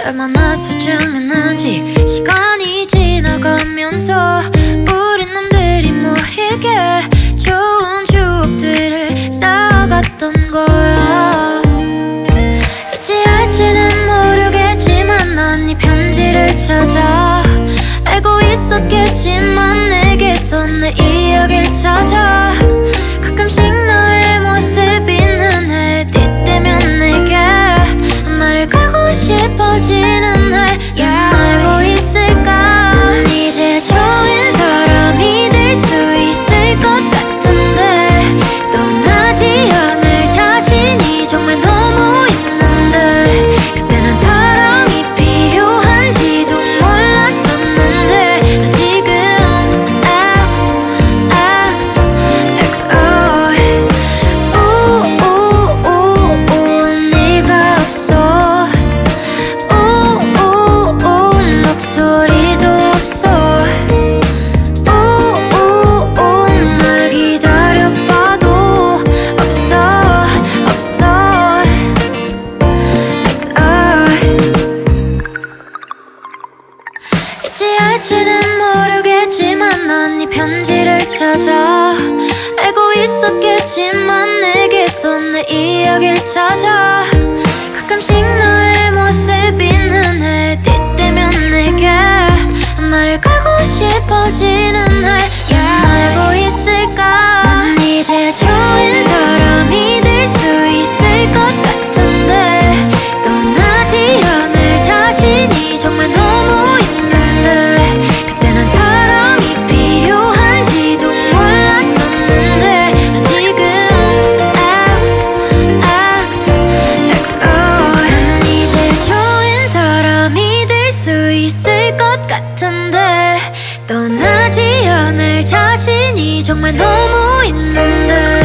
얼마나 소중했는지 시간이 지나가면서 우린 남들이 모르게 좋은 추억들을 쌓아갔던 거야. 이제 할지는 모르겠지만 난 네 편지를 찾아 알고 있었겠지만 내게서 내 이야기를 찾아 가끔씩 너의 모습이 눈에 띄면 내게 말을 걸고 싶어지는 날 넌 알고 있을까? 난 이제 좋은 사람이 될 수 있을 것 같은데 떠나지 않을 자신이 정말 너무 있는데 그때 난 사랑이 필요한지도 몰랐었는데 난 지금 네가 없어. 목소리도 없어. 널 기다려봐도 없어. 이제 할지는 모르겠지만 난 네 편지를 찾아 알고 있었겠지만 내게서 내 이야기를 찾아 가끔씩 너의 모습이 눈에 띄면 내게 말을 걸고 싶어지는 날 넌 알고 있을까? 난 이제 좋은 사람이 될 수 있을 것 같은데 떠나지 않을 자신이 정말 너무 있는데 그때 난 사랑이 필요한지도 몰랐었는데 난 지금 난 이제 좋은 사람이 될 수 있을 것 같은데 떠나지 않을 자신이 정말 너무 있는데